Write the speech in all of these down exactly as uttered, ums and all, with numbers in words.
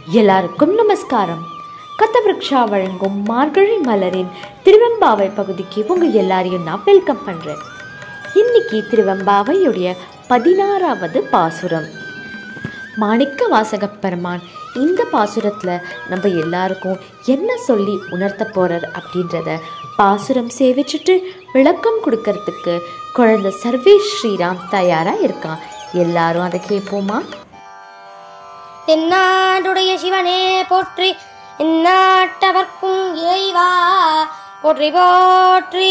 எல்லாருக்கும் நமஸ்காரம். கதவிருக்ஷா வழங்கும் மார்கழி மலரின் திருவெம்பாவை பகுதிக்கு உங்க எல்லாரையும் நான் வெல்கம் பண்றேன். இன்னைக்கு திருவெம்பாவையுடைய பதினாறாவது பாசுரம். மாணிக்க வாசக பெருமான் இந்த பாசுரத்தில் நம்ம எல்லாருக்கும் என்ன சொல்லி உணர்த்த போறார் அப்படின்றத பாசுரம் சேவிச்சுட்டு விளக்கம் கொடுக்கறதுக்கு குழந்தை சர்வேஷ் ஸ்ரீராம் தயாரா இருக்கான். எல்லாரும் அதை கேட்போமா? தென்னாடுடைய சிவனே போற்றி, எந்நாட்டவர்க்கும் இறைவா போற்றி போற்றி.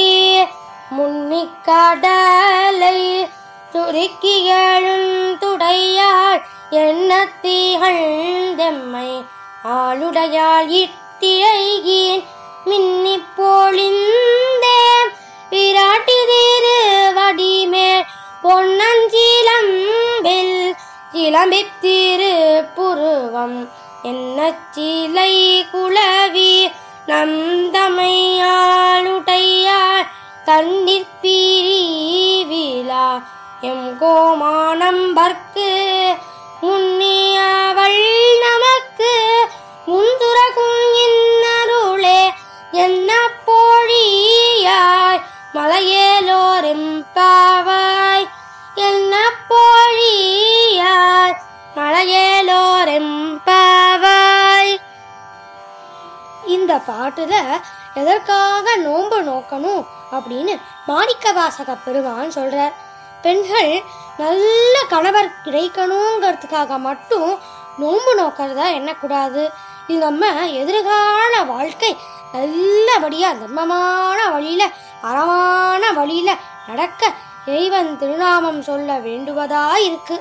முன்னிக்கடலை சுருக்கி எழுந்துடையாள் எண்ணத்திகள் தெம்மை ஆளுடையாள் இத்திரையின் மின்னி பொழிந்தேன் விராட்டி திரு வடிமேல் பொன்னஞ்சிலம்பில் இளம்பித்திரு புருவம் என்ன சிலை குளவி நம் தமையாளுடையாள் தண்ணீர் பிரிவிழா எம் கோமானம்பர்க்கு முன்னியவள் நமக்கு முந்துரகும் இன்னருளே என்ன பொழியாய் மலையேலோரும் பாவாய் என்ன பொழியாய் மலையேலோரும் பாவாய். இந்த பாட்டுல எதற்காக நோன்பு நோக்கணும் அப்படின்னு மாணிக்க வாசக பெருமான் சொல்றார். பெண்கள் நல்ல கணவர் கிடைக்கணுங்கிறதுக்காக மட்டும் நோன்பு நோக்கிறதா எண்ணக்கூடாது. இது நம்ம எதிர்கால வாழ்க்கை நல்லபடியா தர்மமான வழியில அறமான வழியில நடக்க இறைவன் திருநாமம் சொல்ல வேண்டுவதா இருக்கு.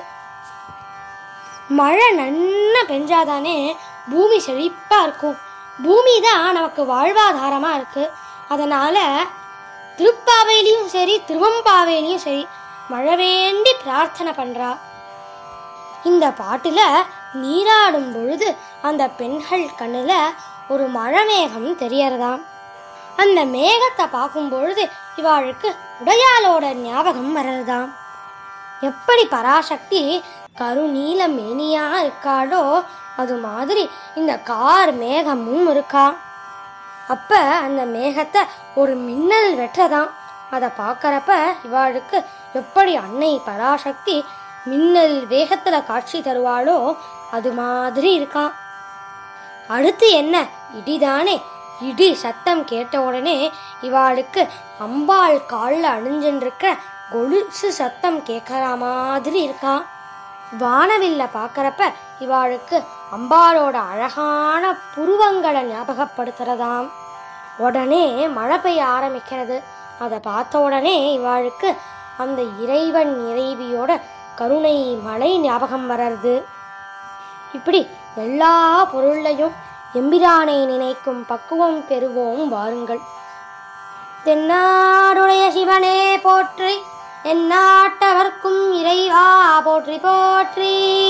மழை நன்னா பெஞ்சாதானே பூமி செழிப்பா இருக்கும். பூமி தான் நமக்கு வாழ்வாதாரமா இருக்கு. அதனால திருப்பாவையிலையும் சரி திருவெம்பாவையிலையும் சரி மழை வேண்டி பிரார்த்தனை பண்றா. இந்த பாட்டுல நீராடும் பொழுது அந்த பெண்கள் கண்ணுல ஒரு மழை மேகம் தெரியறதாம். அந்த மேகத்தை பார்க்கும் பொழுது இவாளுக்கு உடையாளோட ஞாபகம் வர்றதாம். எப்படி பராசக்தி கருநீல மேனியா இருக்காளோ அது மாதிரி இந்த கார் மேகமும் இருக்கா. அப்ப அந்த மேகத்தை ஒரு மின்னல் வெற்றதாம். அதை பார்க்கறப்ப இவாளுக்கு எப்படி அன்னை பராசக்தி மின்னல் வேகத்துல காட்சி தருவாளோ அது மாதிரி இருக்கான். அடுத்து என்ன? இடிதானே. இடி சத்தம் கேட்ட உடனே இவாளுக்கு அம்பாள் காலில் அணிஞ்சிருக்க கொலுசு சத்தம் கேட்கற மாதிரி இருக்கான். வானவில்ல பார்க்கறப்ப இவாளுக்கு அம்பாளோட அழகான புருவங்களை ஞாபகப்படுத்துறதாம். உடனே மழை பெய்ய ஆரம்பிக்கிறது. அதை பார்த்த உடனே இவாளுக்கு அந்த இறைவன் இறைவியோட கருணை மழை ஞாபகம் வர்றது. இப்படி எல்லா பொருளையும் எம்பிரானை நினைக்கும் பக்குவம் பெறுவோம் வாருங்கள். தென்னாடுடைய சிவனே போற்றி, எந்நாட்டவர்க்கும் இறைவா போற்றி போற்றி.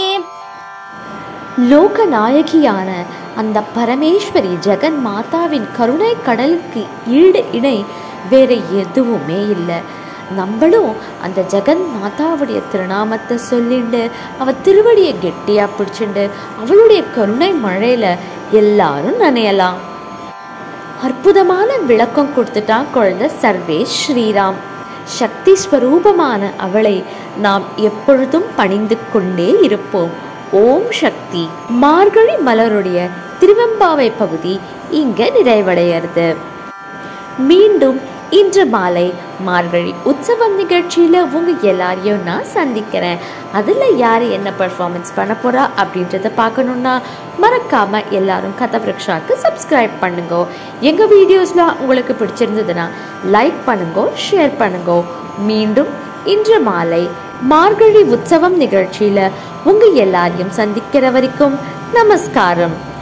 லோகநாயகியான அந்த பரமேஸ்வரி ஜெகன் மாதாவின் கருணை கடலுக்கு ஈடு இணை வேற எதுவுமே இல்லை. நம்மளும் அந்த ஜெகன் மாதாவுடைய திருநாமத்தை சொல்லிண்டு அவ திருவடியை கெட்டியா பிடிச்சிண்டு அவளுடைய கருணை மழையில எல்லாரும் நனையலாம். அற்புதமான விளக்கம் கொடுத்துட்டான் குழந்தை சர்வேஷ் ஸ்ரீராம். சக்தி ஸ்வரூபமான அவளை நாம் எப்பொழுதும் பணிந்து கொண்டே இருப்போம். ஓம் சக்தி. மார்கழி மலருடைய திருவெம்பாவை பகுதி இங்க நிறைவடைகிறது. மீண்டும் இன்று மாலை மார்கழி உற்சவம் நிகழ்ச்சியில் உங்க எல்லாரையும் நான் சந்திக்கிறேன். அதில் யார் என்ன பர்ஃபார்மன்ஸ் பண்ண போறா அப்படின்றத பார்க்கணுன்னா மறக்காம எல்லாரும் கதவிருக்ஷாக்கு சப்ஸ்கிரைப் பண்ணுங்க. எங்கள் வீடியோஸ்லாம் உங்களுக்கு பிடிச்சிருந்ததுன்னா லைக் பண்ணுங்க, ஷேர் பண்ணுங்க. மீண்டும் இன்று மாலை மார்கழி உற்சவம் நிகழ்ச்சியில் உங்க எல்லாரையும் சந்திக்கிற வரைக்கும் நமஸ்காரம்.